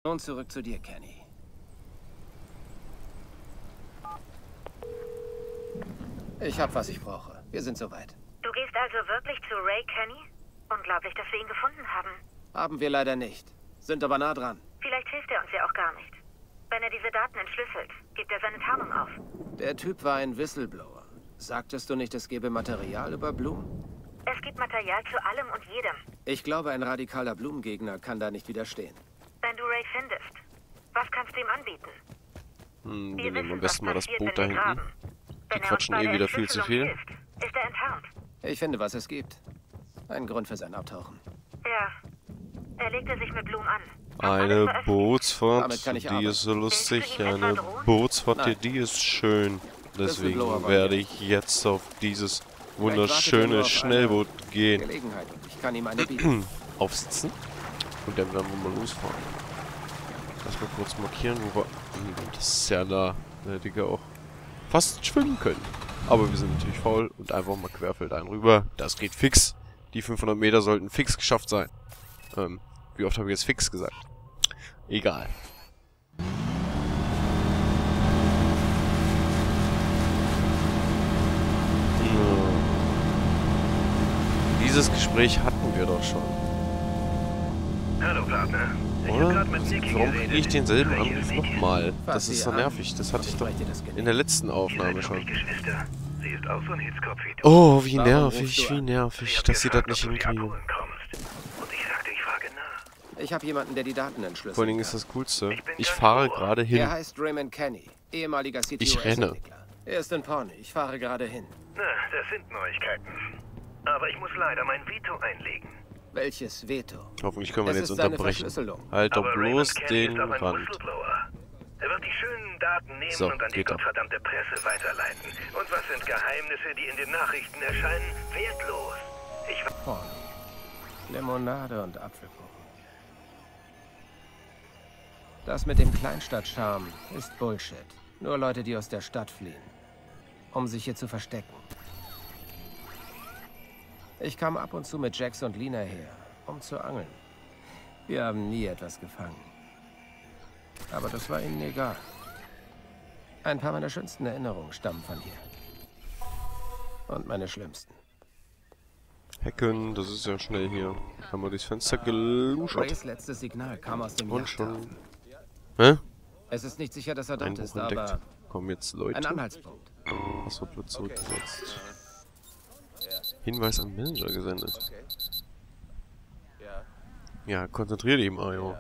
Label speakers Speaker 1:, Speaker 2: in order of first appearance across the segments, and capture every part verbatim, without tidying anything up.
Speaker 1: Und zurück zu dir, Kenny. Ich hab, was ich brauche. Wir sind soweit.
Speaker 2: Du gehst also wirklich zu Ray Kenny? Unglaublich, dass wir ihn gefunden haben.
Speaker 1: Haben wir leider nicht. Sind aber nah dran.
Speaker 2: Vielleicht hilft er uns ja auch gar nicht. Wenn er diese Daten entschlüsselt, gibt er seine Tarnung auf.
Speaker 1: Der Typ war ein Whistleblower. Sagtest du nicht, es gäbe Material über Bloom?
Speaker 2: Es gibt Material zu allem und jedem.
Speaker 1: Ich glaube, ein radikaler Bloom-Gegner kann da nicht widerstehen.
Speaker 2: Wenn du Ray findest, was kannst du ihm anbieten?
Speaker 3: Hm,
Speaker 2: Wir
Speaker 3: wir nehmen am
Speaker 2: wissen,
Speaker 3: besten
Speaker 2: was
Speaker 3: mal das
Speaker 2: passiert,
Speaker 3: Boot da
Speaker 2: wenn wir
Speaker 3: hinten.
Speaker 2: graben.
Speaker 3: Die
Speaker 2: Wenn er uns
Speaker 3: quatschen
Speaker 2: bei
Speaker 3: eh
Speaker 2: der
Speaker 3: wieder viel zu
Speaker 2: Entschlüsselung
Speaker 3: viel.
Speaker 2: hilft, ist er enttarnt.
Speaker 1: Ich finde, was es gibt. Ein Grund für sein Abtauchen.
Speaker 2: Ja, er legte sich mit Bloom an.
Speaker 3: Eine
Speaker 1: Damit
Speaker 3: Bootsfahrt,
Speaker 1: kann ich
Speaker 3: die
Speaker 1: arbeiten.
Speaker 3: ist so lustig.
Speaker 2: Willst du ihm
Speaker 3: Eine
Speaker 2: etwa drohen?
Speaker 3: Bootsfahrt,
Speaker 1: Nein.
Speaker 3: die ist schön. Deswegen
Speaker 1: Whistleblower war
Speaker 3: werde
Speaker 1: hier.
Speaker 3: ich jetzt auf dieses
Speaker 1: Vielleicht wartet er nur
Speaker 3: wunderschöne
Speaker 1: auf
Speaker 3: Schnellboot
Speaker 1: eine
Speaker 3: gehen.
Speaker 1: Gelegenheit. Ich kann ihm eine bieten.
Speaker 3: Aufsitzen. Und dann werden wir mal losfahren. Lass mal kurz markieren, wo wir... Hm, das ist ja da. Da hätte ich ja auch fast schwimmen können. Aber wir sind natürlich faul und einfach mal querfeldein rüber. Das geht fix. Die fünfhundert Meter sollten fix geschafft sein. Ähm, wie oft habe ich jetzt fix gesagt? Egal. So. Dieses Gespräch hatten wir doch schon.
Speaker 4: Hallo, Partner. Ich hab
Speaker 3: Oder?
Speaker 4: grad mit Nicky
Speaker 3: Warum
Speaker 4: geredet.
Speaker 3: kriege ich denselben
Speaker 4: Welches
Speaker 3: Anruf
Speaker 4: Nicky?
Speaker 3: nochmal?
Speaker 1: Fass
Speaker 3: Das
Speaker 1: sie
Speaker 3: ist so
Speaker 1: an
Speaker 3: nervig. Das hatte
Speaker 1: und
Speaker 3: ich
Speaker 1: ich
Speaker 3: doch
Speaker 1: brech dir das Genick.
Speaker 3: in der letzten
Speaker 4: Ihr seid,
Speaker 3: Aufnahme
Speaker 4: glaub
Speaker 3: schon.
Speaker 4: ich, Geschwister. Sie ist auch so ein Hitzkopf wie du.
Speaker 3: Oh, wie
Speaker 1: Warum rufst
Speaker 3: nervig,
Speaker 1: du
Speaker 3: wie
Speaker 1: an?
Speaker 3: nervig,
Speaker 4: hat
Speaker 3: dass sie das
Speaker 4: gefragt,
Speaker 3: nicht
Speaker 4: ob du sie
Speaker 3: hinkriegen.
Speaker 4: abholen kommst. Und ich sagte, ich frage nach.
Speaker 1: Ich habe jemanden, der die Daten entschlüsselt.
Speaker 3: Vor allen Dingen ist das Coolste.
Speaker 4: Ich bin
Speaker 3: Ich
Speaker 4: ganz
Speaker 3: fahre
Speaker 4: ohr.
Speaker 3: gerade
Speaker 1: Er
Speaker 3: hin.
Speaker 1: heißt Raymond Kenny, ehemaliger C T O
Speaker 3: Ich renne.
Speaker 1: S-Entwickler. Er ist in Pawnee. Ich fahre gerade hin.
Speaker 4: Na, das sind Neuigkeiten. Aber ich muss leider mein Veto einlegen.
Speaker 1: Welches Veto?
Speaker 3: Hoffentlich können wir
Speaker 1: Es
Speaker 3: ihn jetzt
Speaker 1: ist seine
Speaker 3: unterbrechen.
Speaker 1: Verschlüsselung.
Speaker 3: Halt doch
Speaker 4: Aber
Speaker 3: bloß
Speaker 4: Raymond Kenny
Speaker 3: den
Speaker 4: ist auch ein
Speaker 3: Rand.
Speaker 4: Whistleblower. Er wird die schönen Daten nehmen
Speaker 3: So,
Speaker 4: und an die
Speaker 3: geht ab.
Speaker 4: gottverdammte Presse weiterleiten. Und was sind Geheimnisse, die in den Nachrichten erscheinen, wertlos? Ich wa-
Speaker 1: Pawnee. Limonade und Apfelkuchen. Das mit dem Kleinstadtcharme ist Bullshit. Nur Leute, die aus der Stadt fliehen. Um sich hier zu verstecken. Ich kam ab und zu mit Jax und Lina her, um zu angeln. Wir haben nie etwas gefangen. Aber das war ihnen egal. Ein paar meiner schönsten Erinnerungen stammen von hier. Und meine schlimmsten.
Speaker 3: Hacken, das ist ja schnell hier. Haben wir durchs Fenster geluschert.
Speaker 1: Rays letztes Signal kam aus dem
Speaker 3: Und schon.
Speaker 1: Yachthafen.
Speaker 3: Hä?
Speaker 1: Es ist nicht sicher, dass er dort
Speaker 3: Einbruch
Speaker 1: ist,
Speaker 3: entdeckt.
Speaker 1: aber
Speaker 3: Kommen jetzt
Speaker 1: ein
Speaker 3: Leute.
Speaker 1: Anhaltspunkt.
Speaker 3: Passwort wird zurückgesetzt. Hinweis an Manager gesendet. Ja, konzentrier dich, Mario.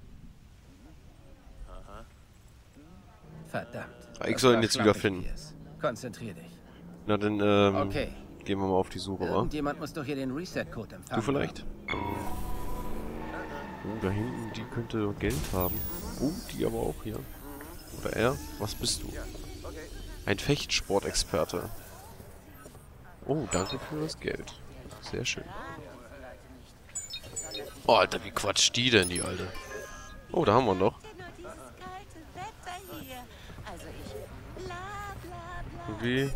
Speaker 1: Verdammt.
Speaker 3: Ich
Speaker 1: Das
Speaker 3: soll ihn
Speaker 1: war
Speaker 3: jetzt
Speaker 1: schlau,
Speaker 3: wieder
Speaker 1: G
Speaker 3: finden.
Speaker 1: P S. Konzentrier dich.
Speaker 3: Na dann, ähm,
Speaker 1: Okay.
Speaker 3: gehen wir mal auf die Suche, wa?
Speaker 1: Irgendjemand muss doch hier den Reset-Code empfangen.
Speaker 3: Du vielleicht? Oh, da hinten, die könnte Geld haben. Oh, die aber auch hier. Oder er? Was bist du? Ein Fechtsportexperte. Oh, danke für das Geld. Sehr schön. Oh, Alter, wie quatscht die denn, die Alte? Oh, da haben wir noch. Wie?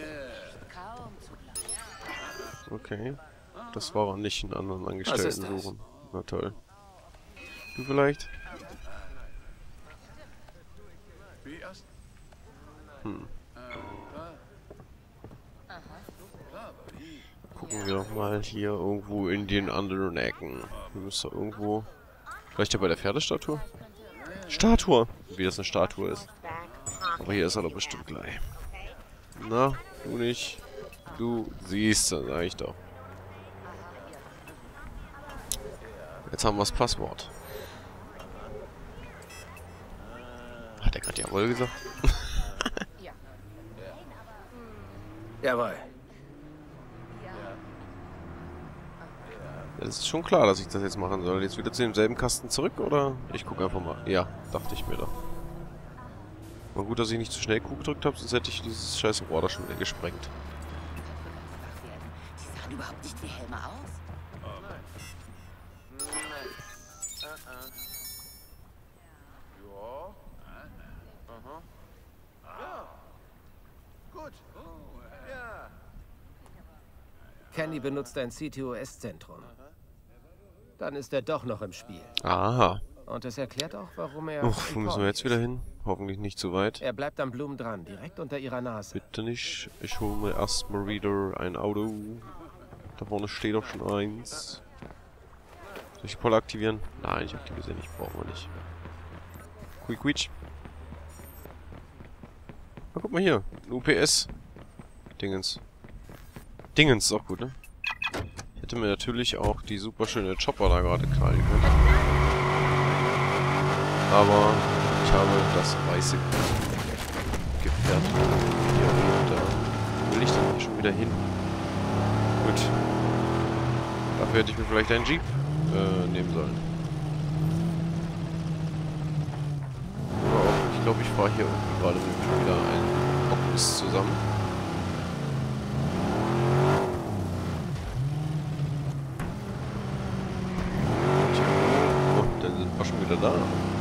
Speaker 3: Okay. Das war auch nicht einen anderen Angestellten
Speaker 1: ist das?
Speaker 3: suchen. Na toll. Du vielleicht? Hm. Gucken wir doch mal hier irgendwo in den anderen Ecken. Wir müssen irgendwo... Vielleicht ja bei der Pferdestatue? Statue! Wie das eine Statue ist. Aber hier ist er doch bestimmt gleich. Na, du nicht. Du siehst, das sag ich doch. Jetzt haben wir das Passwort. Hat er gerade jawohl gesagt?
Speaker 1: Jawohl.
Speaker 3: Es ist schon klar, dass ich das jetzt machen soll. Jetzt wieder zu demselben Kasten zurück, oder? Ich gucke einfach mal. Ja, dachte ich mir doch. War gut, dass ich nicht zu schnell Q gedrückt habe, sonst hätte ich dieses scheiß Rohr da schon wieder gesprengt.
Speaker 5: Die sahen überhaupt nicht wie Helme aus.
Speaker 1: Kenny benutzt ein C T O S-Zentrum. Dann ist er doch noch im Spiel.
Speaker 3: Aha.
Speaker 1: Und das erklärt auch, warum er...
Speaker 3: Uff, wo müssen wir jetzt
Speaker 1: ist.
Speaker 3: wieder hin? Hoffentlich nicht zu weit.
Speaker 1: Er bleibt am Blumen dran, direkt unter ihrer Nase.
Speaker 3: Bitte nicht. Ich hole mir erstmal wieder ein Auto. Da vorne steht doch schon eins. Soll ich Poller aktivieren? Nein, ich aktiviere sie nicht. Brauchen wir nicht. Quick, quick. Na, guck mal hier. Ein U P S. Dingens. Dingens ist auch gut, ne? Ich hätte mir natürlich auch die super schöne Chopper da gerade knallen können. Aber ich habe das weiße Gefährt hier und da will ich dann hier schon wieder hin. Gut. Dafür hätte ich mir vielleicht einen Jeep äh, nehmen sollen. Oder auch, ich glaube, ich fahre hier irgendwie gerade schon wieder einen Bockmist zusammen. Und dann sind wir schon wieder da.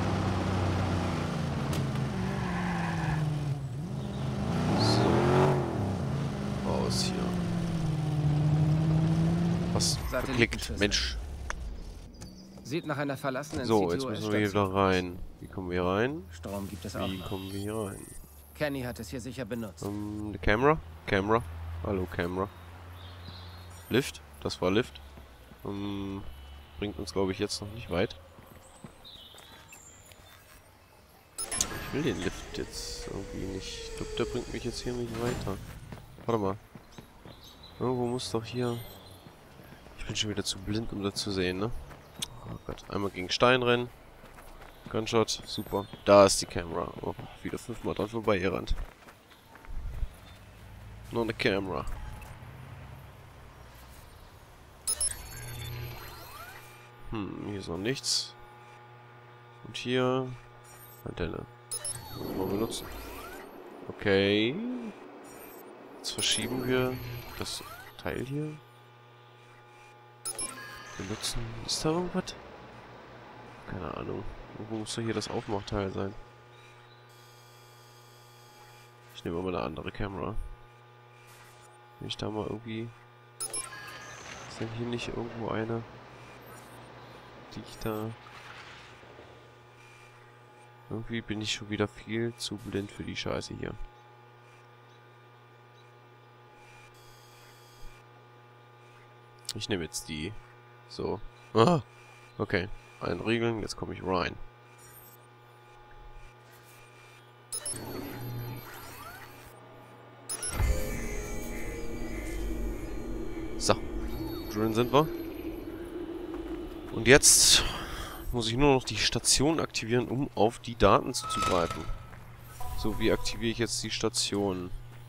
Speaker 3: Was verklickt, Mensch.
Speaker 1: Sieht nach einer verlassenen
Speaker 3: So, jetzt müssen wir hier wieder rein. Wie kommen wir hier rein?
Speaker 1: Strom gibt es auch
Speaker 3: Wie
Speaker 1: noch.
Speaker 3: kommen wir hier rein?
Speaker 1: Kenny hat es hier sicher benutzt.
Speaker 3: Um, die Kamera? Kamera? Hallo, Kamera. Lift? Das war Lift. Um, bringt uns, glaube ich, jetzt noch nicht weit. Ich will den Lift jetzt irgendwie nicht. Ich glaube, der bringt mich jetzt hier nicht weiter. Warte mal. Irgendwo muss doch hier... Ich bin schon wieder zu blind, um das zu sehen, ne? Oh Gott. Einmal gegen Stein rennen. Gunshot. Super. Da ist die Kamera. Oh, wieder fünfmal dran vorbei gerannt. Nur eine Kamera. Hm, hier ist noch nichts. Und hier... Antenne. Mal benutzen. Okay. Jetzt verschieben wir das Teil hier. Benutzen. Ist da irgendwas? Keine Ahnung. Wo muss doch hier das Aufmachteil sein? Ich nehme mal eine andere Kamera. Wenn ich da mal irgendwie... Ist denn hier nicht irgendwo eine, die ich da... Irgendwie bin ich schon wieder viel zu blind für die Scheiße hier. Ich nehme jetzt die. So. Ah, okay. Einriegeln, jetzt komme ich rein. So. Drin sind wir. Und jetzt muss ich nur noch die Station aktivieren, um auf die Daten zuzugreifen. So, wie aktiviere ich jetzt die Station?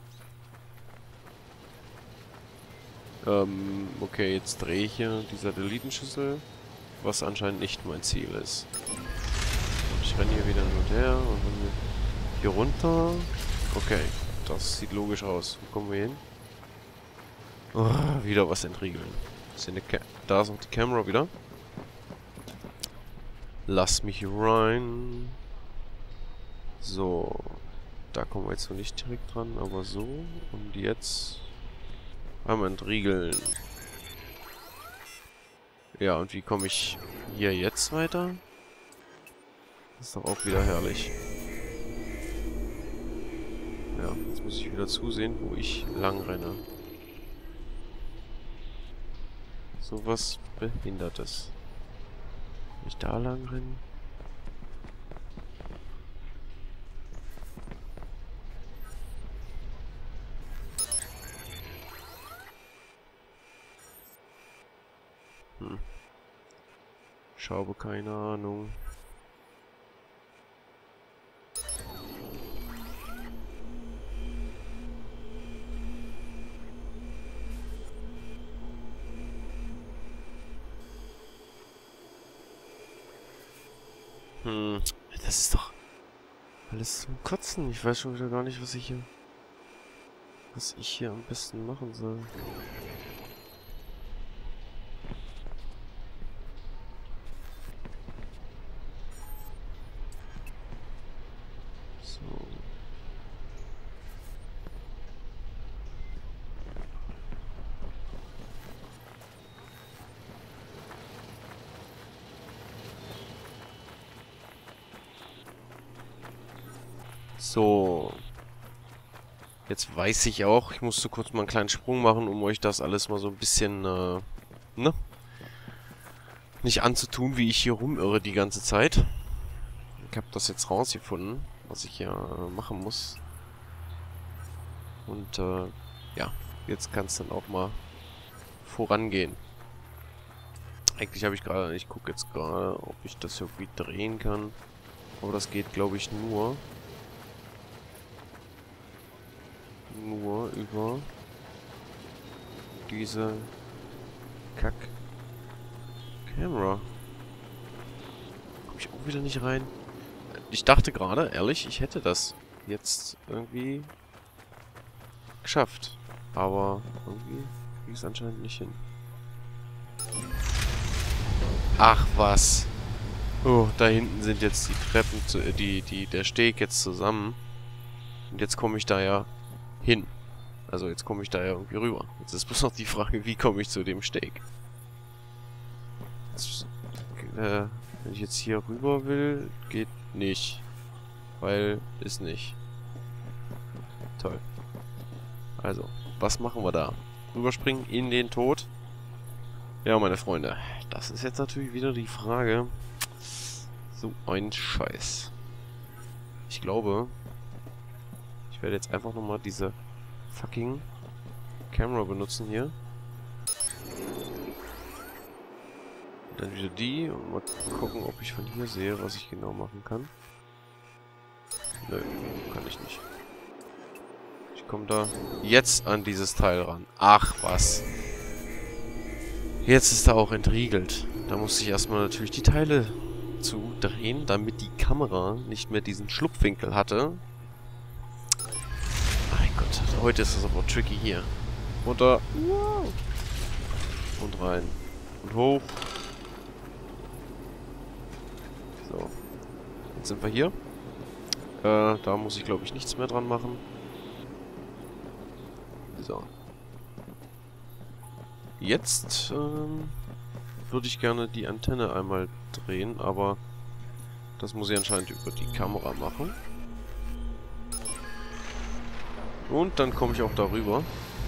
Speaker 3: Ähm, okay, jetzt drehe ich hier die Satellitenschüssel, was anscheinend nicht mein Ziel ist. Und ich renne hier wieder hin und her und dann hier runter. Okay, das sieht logisch aus. Wo kommen wir hin? Oh, wieder was entriegeln. Ist eine Ka da ist noch die Kamera wieder. Lass mich hier rein. So. Da kommen wir jetzt noch nicht direkt dran, aber so. Und jetzt... einmal entriegeln. Ja, und wie komme ich hier jetzt weiter? Das ist doch auch wieder herrlich. Ja, jetzt muss ich wieder zusehen, wo ich lang renne. So was Behindertes. Wenn ich da lang renne? Hm. Ich habe keine Ahnung. Hm. Das ist doch alles zum Kotzen. Ich weiß schon wieder gar nicht, was ich hier... was ich hier am besten machen soll. So. Jetzt weiß ich auch, ich musste kurz mal einen kleinen Sprung machen, um euch das alles mal so ein bisschen, äh, ne? Nicht anzutun, wie ich hier rumirre die ganze Zeit. Ich habe das jetzt rausgefunden, was ich hier äh, machen muss. Und, äh, ja, jetzt kann es dann auch mal vorangehen. Eigentlich habe ich gerade, ich gucke jetzt gerade, ob ich das irgendwie drehen kann. Aber das geht, glaube ich, nur... Nur über diese Kack-Camera. Komme ich auch wieder nicht rein. Ich dachte gerade, ehrlich, ich hätte das jetzt irgendwie geschafft. Aber irgendwie kriege ich es anscheinend nicht hin. Ach was. Oh, da hinten sind jetzt die Treppen, zu, äh, die, die, der Steg jetzt zusammen. Und jetzt komme ich da ja hin. Also jetzt komme ich da ja irgendwie rüber. Jetzt ist bloß noch die Frage, wie komme ich zu dem Steg? Jetzt, äh, wenn ich jetzt hier rüber will, geht nicht. Weil, ist nicht. Toll. Also, was machen wir da? Rüberspringen in den Tod? Ja, meine Freunde. Das ist jetzt natürlich wieder die Frage. So ein Scheiß. Ich glaube... Ich werde jetzt einfach nochmal diese fucking Kamera benutzen hier. Und dann wieder die und mal gucken, ob ich von hier sehe, was ich genau machen kann. Nö, kann ich nicht. Ich komme da jetzt an dieses Teil ran. Ach was. Jetzt ist er auch entriegelt. Da musste ich erstmal natürlich die Teile zudrehen, damit die Kamera nicht mehr diesen Schlupfwinkel hatte. Heute ist es aber tricky hier. Runter. Und rein. Und hoch. So. Jetzt sind wir hier. Äh, da muss ich, glaube ich, nichts mehr dran machen. So. Jetzt ähm, würde ich gerne die Antenne einmal drehen, aber das muss ich anscheinend über die Kamera machen. Und dann komme ich auch darüber.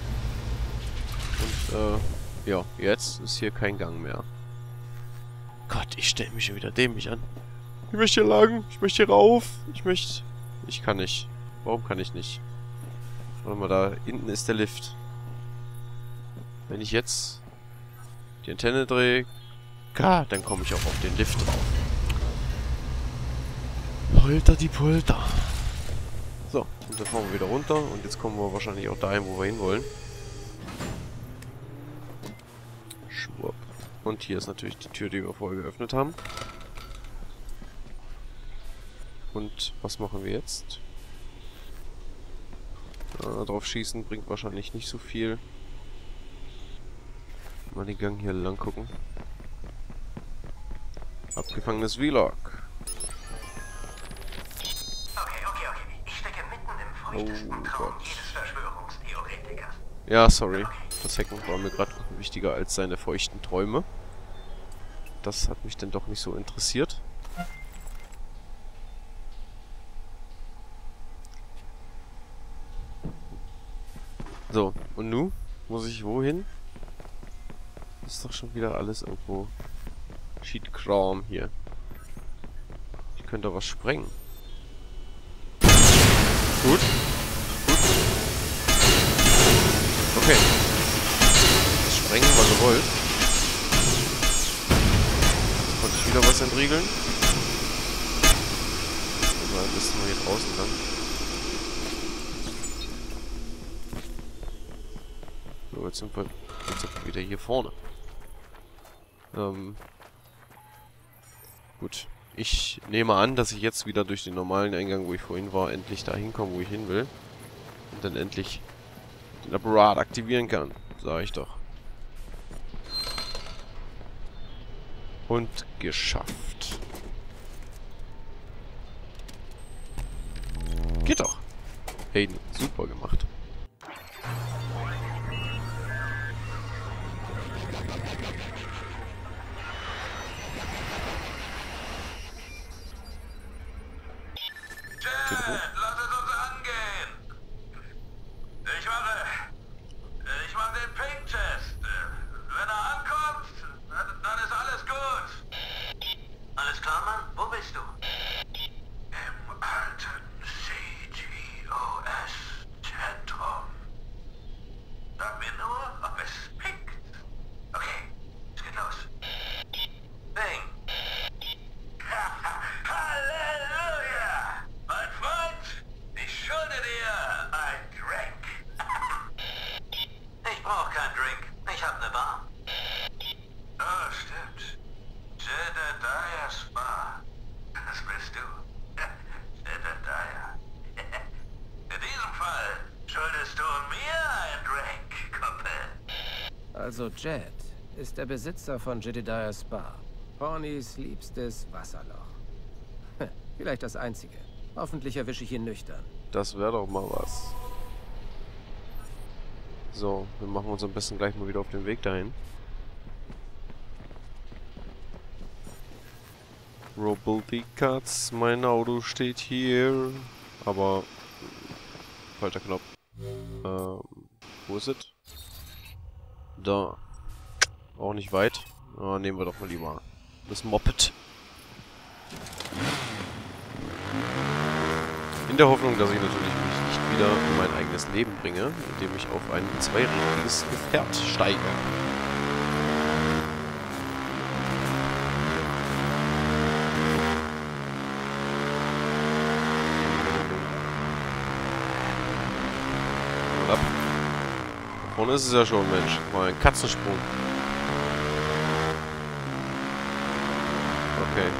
Speaker 3: Und, äh, ja, jetzt ist hier kein Gang mehr. Gott, ich stelle mich schon wieder dämlich an. Ich möchte hier lang, ich möchte hier rauf, ich möchte... Ich kann nicht. Warum kann ich nicht? Warte mal, da hinten ist der Lift. Wenn ich jetzt die Antenne drehe, dann komme ich auch auf den Lift drauf. Polter die Polter. So, und dann fahren wir wieder runter und jetzt kommen wir wahrscheinlich auch dahin, wo wir hinwollen. Schwupp. Und hier ist natürlich die Tür, die wir vorher geöffnet haben. Und was machen wir jetzt? Äh, drauf schießen bringt wahrscheinlich nicht so viel. Mal den Gang hier lang gucken. Abgefangenes Vlog. Oh Gott. Ja, sorry. Das Hacken war mir gerade wichtiger als seine feuchten Träume. Das hat mich dann doch nicht so interessiert. So, und nun? Muss ich wohin? Ist doch schon wieder alles irgendwo Cheat-Kram hier. Ich könnte was sprengen. Gut. Gut. Okay. Sprengen, was ihr wollt. Jetzt konnte ich wieder was entriegeln. Und dann müssen wir hier draußen lang. So, jetzt sind wir, jetzt sind wir wieder hier vorne. Ähm. Gut. Ich nehme an, dass ich jetzt wieder durch den normalen Eingang, wo ich vorhin war, endlich dahin komme, wo ich hin will. Und dann endlich den Apparat aktivieren kann. Sag ich doch. Und geschafft. Geht doch. Hayden, super gemacht.
Speaker 6: Jet, lasst
Speaker 1: Also Jed ist der Besitzer von Jedediah Spa. Hornys liebstes Wasserloch. Hm, vielleicht das einzige. Hoffentlich erwische ich ihn nüchtern.
Speaker 3: Das wäre doch mal was. So, wir machen uns am besten gleich mal wieder auf den Weg dahin. Rubble die Katz, mein Auto steht hier. Aber, falscher Knopf. Ähm, wo ist es? Da. Auch nicht weit. Ah, nehmen wir doch mal lieber das Moped. In der Hoffnung, dass ich natürlich mich nicht wieder in mein eigenes Leben bringe, indem ich auf ein zweirädriges Gefährt steige. Und ab. Da vorne ist es ja schon, Mensch. Mal ein Katzensprung. Okay.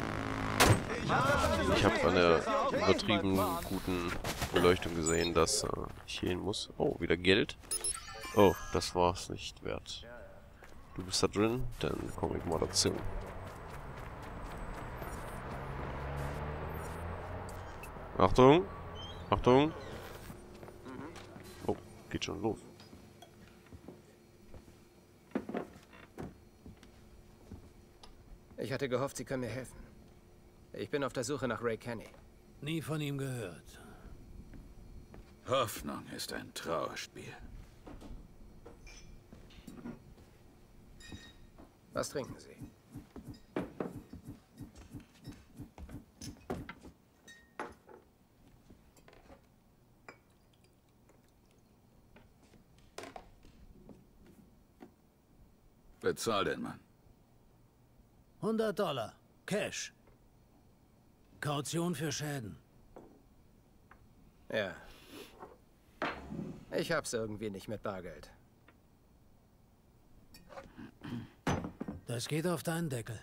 Speaker 3: Ich habe an der übertrieben guten Beleuchtung gesehen, dass äh, ich hier hin muss. Oh, wieder Geld. Oh, das war's nicht wert. Du bist da drin, dann komme ich mal dazu. Achtung! Achtung! Oh, geht schon los.
Speaker 1: Ich hatte gehofft, Sie können mir helfen. Ich bin auf der Suche nach Ray Kenny.
Speaker 6: Nie von ihm gehört.
Speaker 7: Hoffnung ist ein Trauerspiel.
Speaker 1: Was trinken Sie?
Speaker 7: Bezahl den Mann.
Speaker 6: hundert Dollar. Cash. Kaution für Schäden.
Speaker 1: Ja. Ich hab's irgendwie nicht mit Bargeld.
Speaker 6: Das geht auf deinen Deckel.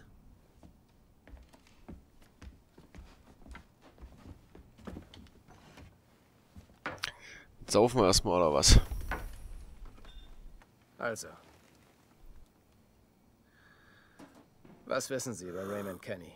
Speaker 3: Jetzt saufen wir erstmal, oder was?
Speaker 1: Also. Was wissen Sie über Raymond Kenny?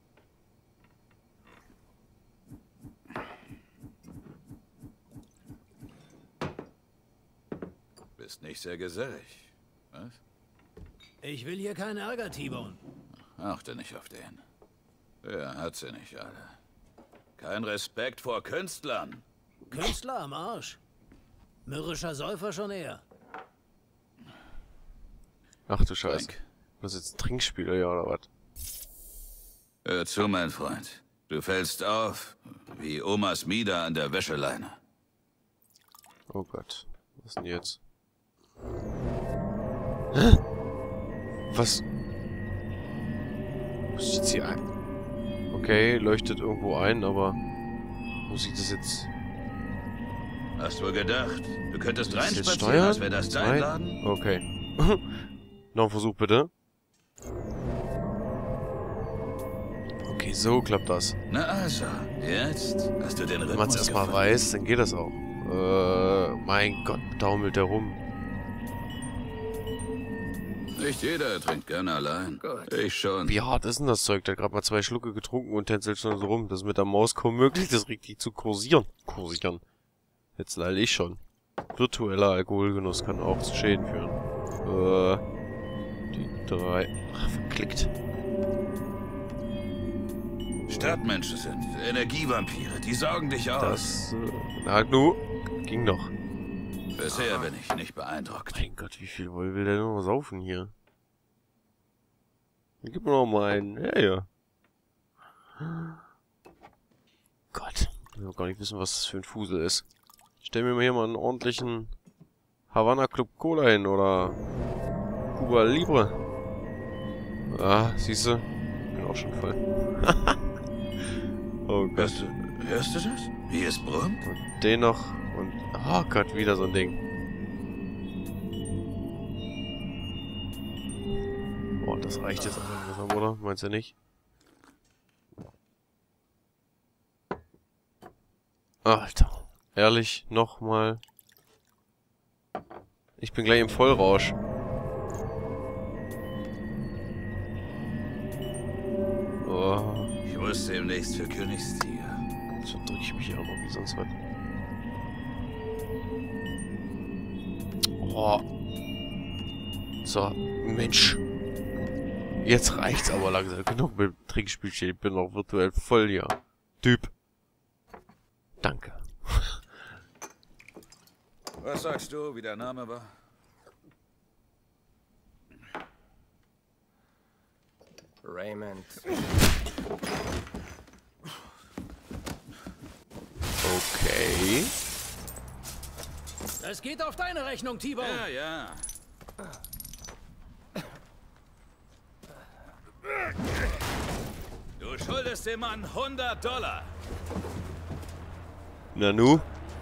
Speaker 7: Bist nicht sehr gesellig. Was?
Speaker 6: Ich will hier keinen Ärger, T-Bone.
Speaker 7: Achte nicht auf den. Er hat sie nicht alle. Kein Respekt vor Künstlern.
Speaker 6: Künstler am Arsch. Mürrischer Säufer schon eher.
Speaker 3: Ach du Scheiße.
Speaker 7: Trink.
Speaker 3: Das ist jetzt ein Trinkspiel, ja, oder was?
Speaker 7: Hör zu, mein Freund. Du fällst auf, wie Omas Mieder an der Wäscheleine.
Speaker 3: Oh Gott. Was denn jetzt? Hä? Was? Muss ich jetzt hier ein? Okay, leuchtet irgendwo ein, aber muss ich das jetzt...
Speaker 7: Hast wohl gedacht, du könntest
Speaker 3: Muss ich jetzt
Speaker 7: reinspazieren,
Speaker 3: steuern?
Speaker 7: als wäre das dein
Speaker 3: Zwei?
Speaker 7: Laden?
Speaker 3: Okay. Noch ein Versuch, bitte. Okay, so klappt das.
Speaker 7: Na also, jetzt hast du den Rhythmus
Speaker 3: Wenn man es erstmal
Speaker 7: gefunden.
Speaker 3: weiß, dann geht das auch. Äh, mein Gott, daumelt der rum.
Speaker 7: Nicht jeder trinkt gerne allein.
Speaker 1: Gut.
Speaker 7: Ich schon.
Speaker 3: Wie hart ist denn das Zeug? Der hat gerade mal zwei Schlucke getrunken und tänzelt schon so rum. Das ist mit der Maus kaum möglich, das richtig zu kursieren. Kursieren. Jetzt leide ich schon. Virtueller Alkoholgenuss kann auch zu Schäden führen. Äh, die drei... Ach, verklickt.
Speaker 7: Stadtmenschen sind Energievampire, die saugen dich aus.
Speaker 3: Das, äh, na nu, ging doch.
Speaker 7: Bisher bin ich nicht beeindruckt.
Speaker 3: Mein Gott, wie viel wohl will der noch saufen hier? Gib mir noch mal einen. Ja, ja. Gott. Ich will gar nicht wissen, was das für ein Fusel ist. Stell mir mal hier mal einen ordentlichen Havana Club Cola hin oder Cuba Libre. Ah, siehst du? Bin auch schon voll. Oh Gott.
Speaker 7: Hörst du, hörst du das? Wie es brummt?
Speaker 3: Und den noch. Und, oh Gott, wieder so ein Ding. Boah, das reicht jetzt auch langsam, oder? Meinst du nicht? Alter. Ehrlich, nochmal. Ich bin gleich im Vollrausch.
Speaker 7: muss demnächst für Königstiger.
Speaker 3: So drücke ich mich hier auch noch wie sonst was. Oh. So, Mensch. Jetzt reicht's aber langsam. Genug mit dem Trinkspielchen. Ich bin noch virtuell voll hier. Typ. Danke.
Speaker 7: Was sagst du, wie der Name war?
Speaker 1: Raymond.
Speaker 3: Okay.
Speaker 6: Es geht auf deine Rechnung, T-Bone.
Speaker 7: Ja, ja. Du schuldest dem Mann hundert Dollar.
Speaker 3: Nanu?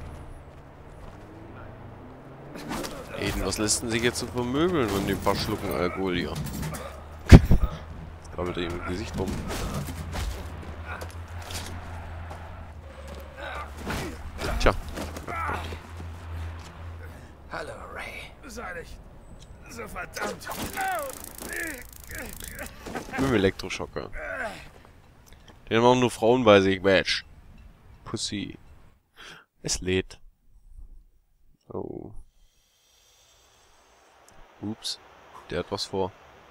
Speaker 3: Eden, was lässt denn sich jetzt so vermöbeln von den paar Schlucken Alkohol hier? Krabbelt er ihm im Gesicht rum. Tja.
Speaker 1: Hallo, Ray.
Speaker 4: Sei nicht so verdammt.
Speaker 3: Mit dem Elektroschocker. Den haben auch nur Frauen bei sich. Match. Pussy. Es lädt. Oh. Ups. Der hat was vor.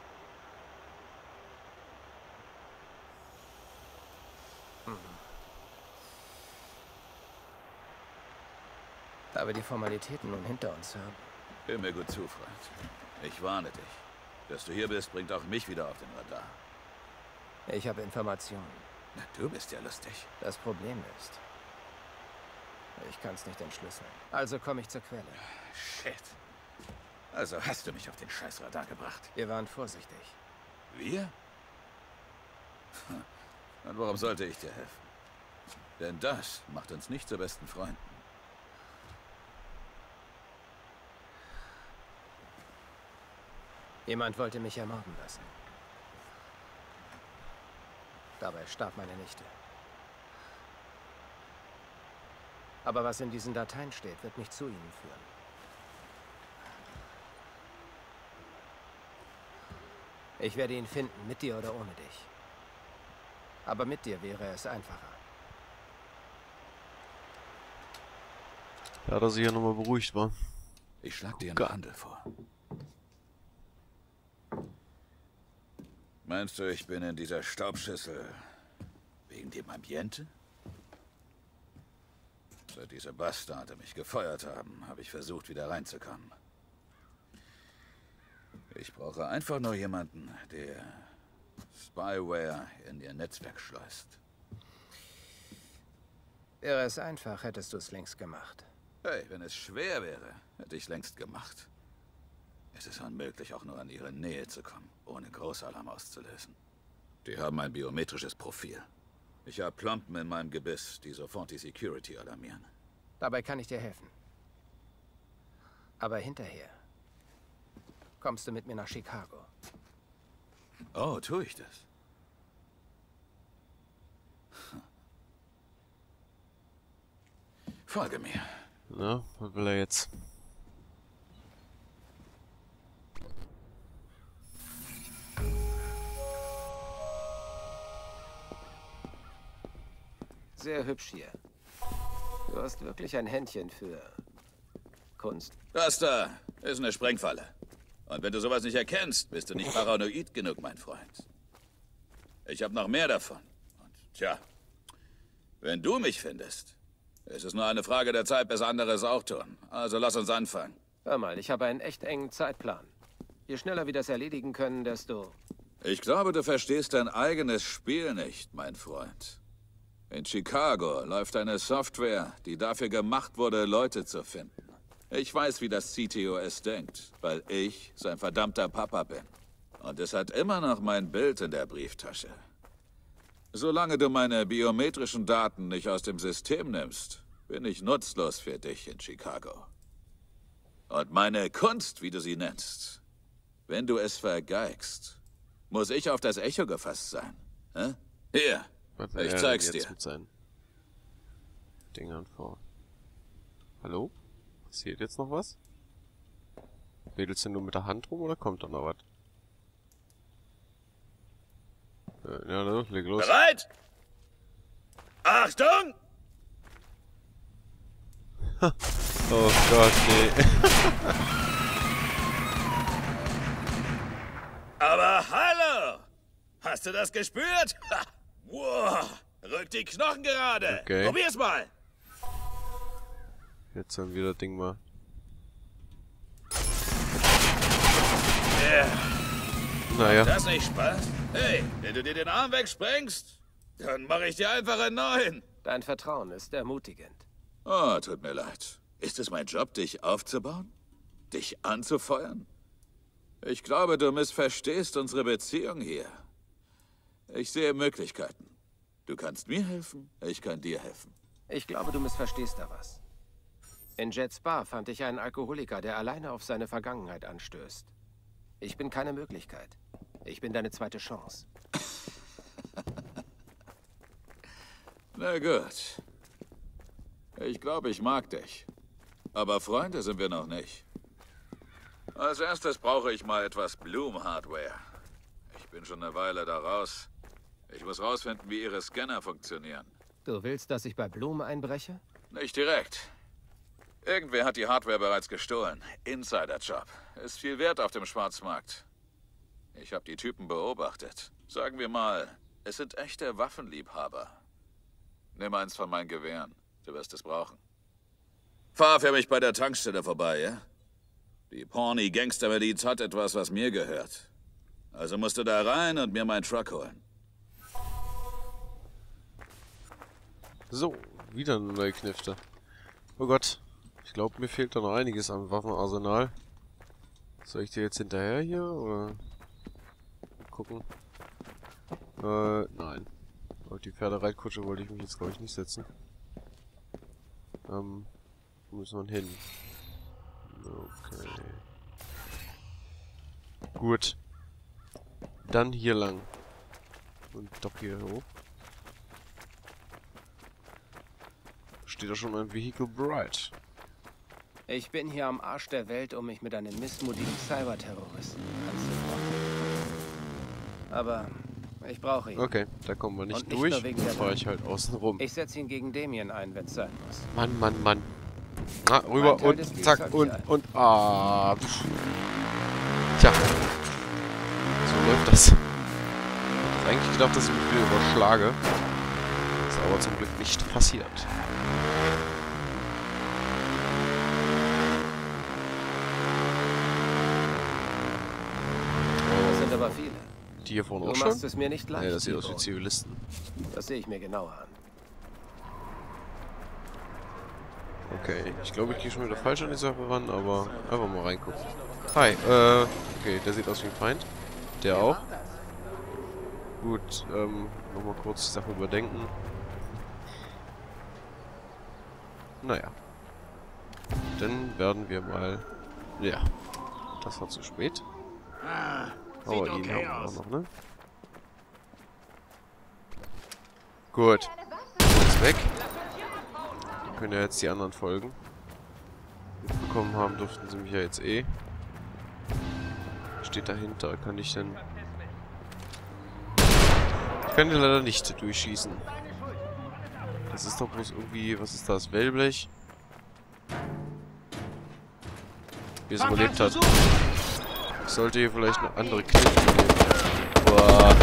Speaker 1: Da wir die Formalitäten nun hinter uns haben.
Speaker 7: Hör mir gut zu, Freund. Ich warne dich. Dass du hier bist, bringt auch mich wieder auf den Radar.
Speaker 1: Ich habe Informationen.
Speaker 7: Na, du bist ja lustig.
Speaker 1: Das Problem ist, ich kann es nicht entschlüsseln. Also komme ich zur Quelle.
Speaker 7: Shit. Also hast du mich auf den Scheißradar gebracht.
Speaker 1: Wir waren vorsichtig.
Speaker 7: Wir? Und warum sollte ich dir helfen? Denn das macht uns nicht zu besten Freunden.
Speaker 1: Jemand wollte mich ermorden lassen. Dabei starb meine Nichte. Aber was in diesen Dateien steht, wird mich zu ihnen führen. Ich werde ihn finden, mit dir oder ohne dich. Aber mit dir wäre es einfacher.
Speaker 3: Ja, dass ich ja nochmal beruhigt war.
Speaker 7: Ich schlag dir einen Handel vor. Meinst du, ich bin in dieser Staubschüssel wegen dem Ambiente? Seit diese Bastarde mich gefeuert haben, habe ich versucht, wieder reinzukommen. Ich brauche einfach nur jemanden, der Spyware in ihr Netzwerk schleust.
Speaker 1: Wäre es einfach, hättest du es längst gemacht.
Speaker 7: Hey, wenn es schwer wäre, hätte ich es längst gemacht. Es ist unmöglich, auch nur an ihre Nähe zu kommen, ohne Großalarm auszulösen. Die haben ein biometrisches Profil. Ich habe Plomben in meinem Gebiss, die sofort die Security alarmieren.
Speaker 1: Dabei kann ich dir helfen. Aber hinterher kommst du mit mir nach Chicago.
Speaker 7: Oh, tue ich das? Folge mir.
Speaker 3: Na, was will er jetzt?
Speaker 1: Sehr hübsch hier. Du hast wirklich ein Händchen für Kunst.
Speaker 7: Das da ist eine Sprengfalle. Und wenn du sowas nicht erkennst, bist du nicht paranoid genug, mein Freund. Ich habe noch mehr davon. Und tja, wenn du mich findest, ist es nur eine Frage der Zeit, bis andere es auch tun. Also lass uns anfangen.
Speaker 1: Hör mal, ich habe einen echt engen Zeitplan. Je schneller wir das erledigen können, desto...
Speaker 7: Ich glaube, du verstehst dein eigenes Spiel nicht, mein Freund. In Chicago läuft eine Software, die dafür gemacht wurde, Leute zu finden. Ich weiß, wie das C T O S denkt, weil ich sein verdammter Papa bin. Und es hat immer noch mein Bild in der Brieftasche. Solange du meine biometrischen Daten nicht aus dem System nimmst, bin ich nutzlos für dich in Chicago. Und meine Kunst, wie du sie nennst, wenn du es vergeigst, muss ich auf das Echo gefasst sein. Hä? Hier,
Speaker 3: Was will
Speaker 7: ich
Speaker 3: er
Speaker 7: zeig's
Speaker 3: denn jetzt
Speaker 7: dir.
Speaker 3: mit seinen Dingern vor? Hallo? Passiert jetzt noch was? Wedelst du nur mit der Hand rum oder kommt da noch was? Äh, ja, los, leg los.
Speaker 7: Bereit?
Speaker 4: Achtung!
Speaker 3: Oh Gott, nee.
Speaker 4: Aber hallo! Hast du das gespürt? Ha. Wow! Rück die Knochen gerade!
Speaker 3: Okay.
Speaker 4: Probier's mal!
Speaker 3: Jetzt dann wieder Ding mal.
Speaker 4: Yeah.
Speaker 3: Naja.
Speaker 4: Das nicht Spaß? Hey, wenn du dir den Arm wegsprengst, dann mache ich dir einfach einen neuen.
Speaker 1: Dein Vertrauen ist ermutigend.
Speaker 7: Oh, tut mir leid. Ist es mein Job, dich aufzubauen? Dich anzufeuern? Ich glaube, du missverstehst unsere Beziehung hier. Ich sehe Möglichkeiten. Du kannst mir helfen, ich kann dir helfen.
Speaker 1: Ich glaube, du missverstehst da was. In Jets Bar fand ich einen Alkoholiker, der alleine auf seine Vergangenheit anstößt. Ich bin keine Möglichkeit. Ich bin deine zweite Chance.
Speaker 7: Na gut. Ich glaube, ich mag dich. Aber Freunde sind wir noch nicht. Als erstes brauche ich mal etwas Bloom-Hardware. Ich bin schon eine Weile da raus. Ich muss rausfinden, wie ihre Scanner funktionieren.
Speaker 1: Du willst, dass ich bei Bloom einbreche?
Speaker 7: Nicht direkt. Irgendwer hat die Hardware bereits gestohlen. Insider-Job. Ist viel wert auf dem Schwarzmarkt. Ich habe die Typen beobachtet. Sagen wir mal, es sind echte Waffenliebhaber. Nimm eins von meinen Gewehren. Du wirst es brauchen. Fahr für mich bei der Tankstelle vorbei, ja? Die Pawnee Gangster-Miliz hat etwas, was mir gehört. Also musst du da rein und mir meinen Truck holen.
Speaker 3: So, wieder eine neue Knifte. Oh Gott. Ich glaube, mir fehlt da noch einiges am Waffenarsenal. Soll ich dir jetzt hinterher hier, oder? Mal gucken. Äh, nein. Auf die Pferdereitkutsche wollte ich mich jetzt, glaube ich, nicht setzen. Ähm, wo muss man hin? Okay. Gut. Dann hier lang. Und doch hier hoch. Steht da schon ein Vehicle bereit.
Speaker 1: Ich bin hier am Arsch der Welt, um mich mit einem missmutigen Cyberterroristen anzufreunden. Aber ich brauche ihn.
Speaker 3: Okay, da kommen wir nicht,
Speaker 1: Und nicht
Speaker 3: durch.
Speaker 1: nur wegen
Speaker 3: Jetzt
Speaker 1: der
Speaker 3: fahre ich halt außen rum.
Speaker 1: Ich setze ihn gegen Damien ein, wenn es sein muss.
Speaker 3: Mann, Mann, Mann. Na, rüber
Speaker 1: Teil
Speaker 3: und
Speaker 1: des Deals
Speaker 3: zack
Speaker 1: hab ich
Speaker 3: und,
Speaker 1: ein.
Speaker 3: und, ah. Tja. So läuft das. Ich hätte eigentlich gedacht, dass ich mich wieder überschlage. Ist aber zum Glück nicht passiert.
Speaker 1: Das sind aber viele.
Speaker 3: Die hier vorne
Speaker 1: Du
Speaker 3: auch schon?
Speaker 1: machst es mir nicht leicht.
Speaker 3: Nee, das sieht aus wie
Speaker 1: Tibor.
Speaker 3: Zivilisten.
Speaker 1: Das sehe ich mir genauer an.
Speaker 3: Okay, ich glaube, ich gehe schon wieder falsch an die Sache ran, aber einfach mal reingucken. Hi, äh, okay, der sieht aus wie ein Feind. Der auch. Gut, ähm, nochmal kurz die Sache überdenken. Naja. Dann werden wir mal... Ja, das war zu spät. Aber ihn haben wir auch noch, ne? Gut. Ist weg. Wir können ja jetzt die anderen folgen. Mitbekommen haben durften sie mich ja jetzt eh. Steht dahinter. Kann ich denn... Ich kann den leider nicht durchschießen. Das ist doch bloß irgendwie... Was ist das? Wellblech? Wie es überlebt hat. Ich sollte hier vielleicht eine andere Kniffe nehmen. Boah.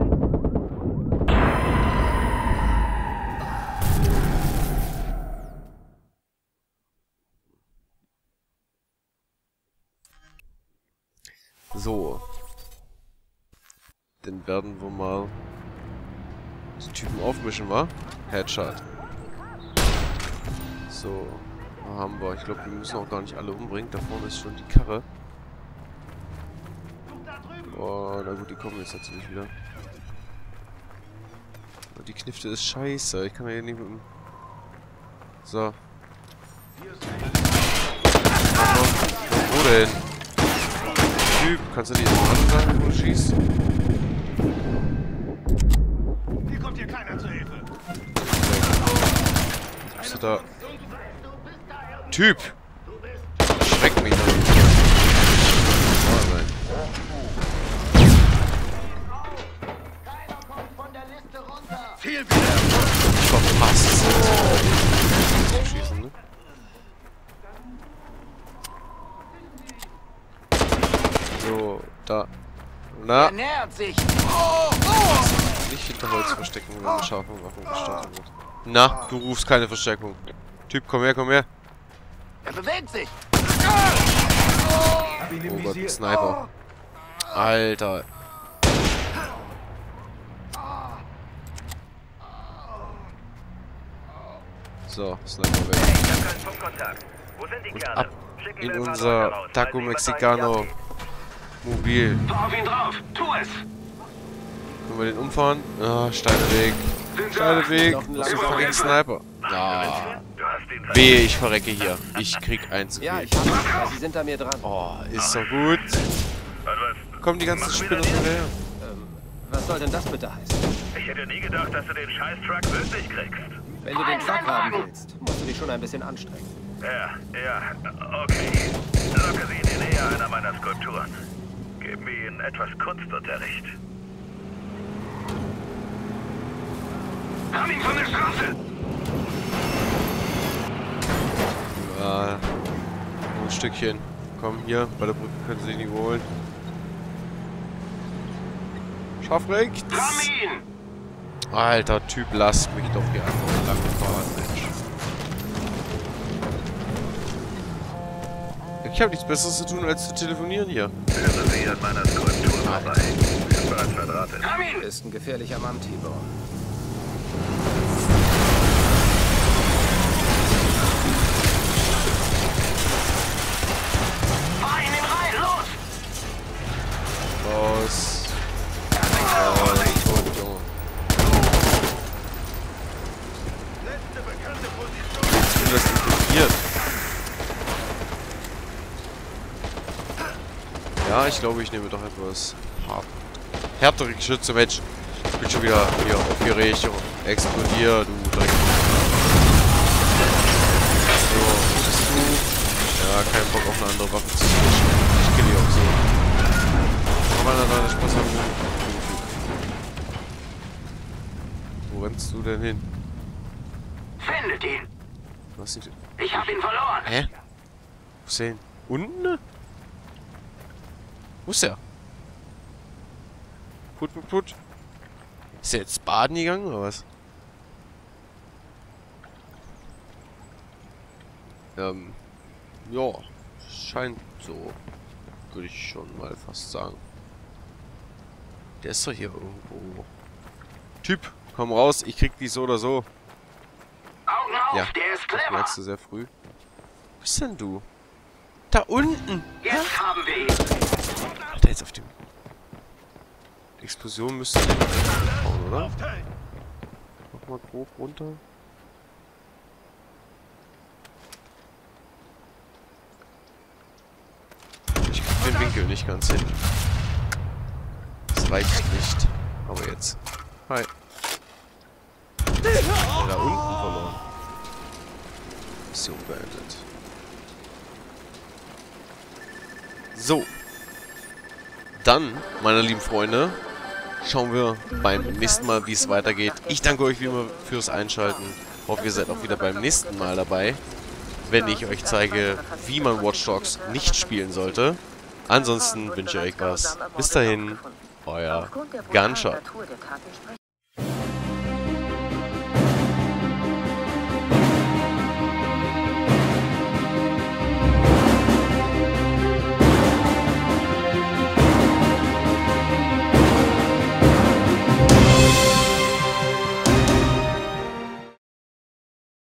Speaker 3: So. Dann werden wir mal die Typen aufmischen, wa? Headshot. So. Da haben wir. Ich glaube, wir müssen auch gar nicht alle umbringen. Da vorne ist schon die Karre. Oh, na gut, die kommen jetzt natürlich wieder. Oh, die Knifte ist scheiße. Ich kann ja hier nicht mit dem... So. Wo denn? Typ, kannst du die jetzt mal sagen, wo du schießt?
Speaker 4: Hier kommt hier keiner zur Hilfe.
Speaker 3: Bist du da? Typ! Schreck mich doch. Oh nein.
Speaker 4: Viel wieder!
Speaker 3: verpasst sind. Schießen, ne? So, da. Na. Nicht hinter Holz verstecken, wenn eine scharfe Waffe gestartet wird. Na, du rufst keine Verstärkung. Typ, komm her, komm her.
Speaker 5: Er bewegt sich.
Speaker 3: Oh Gott, ein Sniper. Alter. So, Sniper weg.
Speaker 4: Ich hab keinen Funkkontakt. Wo sind die
Speaker 3: Und
Speaker 4: Kerle?
Speaker 3: ab
Speaker 4: Schicken
Speaker 3: in
Speaker 4: wir ein paar
Speaker 3: unser
Speaker 4: Leute raus,
Speaker 3: Taco
Speaker 4: weil sie
Speaker 3: Mexicano
Speaker 4: Batterien
Speaker 3: Mobil.
Speaker 4: abgeben. Fahr auf ihn drauf. Tu es.
Speaker 3: Können wir den umfahren? Ah, steiler Weg. Steiler Weg. Was für ein fucking Sniper. Ah.
Speaker 4: Du hast ihn
Speaker 3: Wehe, ich verrecke hier. Ich krieg eins zu
Speaker 1: Ja,
Speaker 3: viel.
Speaker 1: ich hab ihn. Ja, Sie sind da mir dran.
Speaker 3: Oh, ist doch gut. Kommen die ganzen Spinner wieder her.
Speaker 1: Ähm, was soll denn das bitte heißen?
Speaker 4: Ich hätte nie gedacht, dass du den Scheiß-Truck wirklich kriegst.
Speaker 1: Wenn du den Truck haben willst, musst du dich schon ein bisschen anstrengen.
Speaker 4: Ja, ja, okay. Locke sie in die Nähe einer meiner Skulpturen. Gib mir ihnen etwas Kunstunterricht. Hab ihn von der Straße!
Speaker 3: Ja, ein Stückchen. Komm, hier, bei der Brücke können sie ihn überholen. Scharf rechts! Alter, Typ, lass mich doch hier einfach lang fahren, Mensch. Ich habe nichts Besseres zu tun, als zu telefonieren hier.
Speaker 4: Führe sie an meiner Skulptur vorbei. Ich bin bereits verdrahtet.
Speaker 1: Du bist ein gefährlicher Mann, Tibor.
Speaker 4: Fahr ihn rein, los!
Speaker 3: Raus. Raus. Tot, Junge. Jetzt bin das infiziert. Ja, ich glaube, ich nehme doch etwas hart. Härtere Geschütze, Mensch. Ich bin schon wieder hier aufgeregt, Junge. Explodier, du Dreck. So, bist du? Ja, kein Bock auf eine andere Waffe zu switchen. Ich kill die auch so. Aber na, na, Spaß haben wir. Wo rennst du denn hin?
Speaker 4: Findet ihn!
Speaker 3: Was ist denn?
Speaker 4: Ich hab ihn verloren!
Speaker 3: Hä? Wo ist der hin? Unten? Wo ist der? Put, put, put. Ist der jetzt baden gegangen oder was? Ähm. Ja. Scheint so. Würde ich schon mal fast sagen. Der ist doch hier irgendwo. Typ, komm raus. Ich krieg die so oder so.
Speaker 4: Augen auf,
Speaker 3: Ja,
Speaker 4: der ist
Speaker 3: das
Speaker 4: clever!
Speaker 3: merkst du sehr früh. Wo bist denn du? Da unten!
Speaker 4: Jetzt haben wir ihn!
Speaker 3: Hat er jetzt auf dem... Die Explosion müsste nicht hauen, oder? Mach mal grob runter. Ich krieg den Winkel nicht ganz hin. Das reicht nicht. Aber jetzt. Hi. Da unten verloren. Mission beendet. So. Dann, meine lieben Freunde, schauen wir beim nächsten Mal, wie es weitergeht. Ich danke euch wie immer fürs Einschalten. Hoffe, ihr seid auch wieder beim nächsten Mal dabei, wenn ich euch zeige, wie man Watch Dogs nicht spielen sollte. Ansonsten wünsche ich euch was. Bis dahin, euer Gunshot.